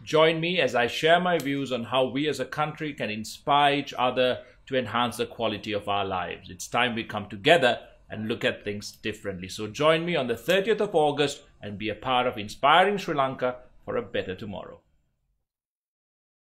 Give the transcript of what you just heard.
Join me as I share my views on how we as a country can inspire each other to enhance the quality of our lives. It's time we come together and look at things differently. So join me on the 30th of August and be a part of inspiring Sri Lanka for a better tomorrow.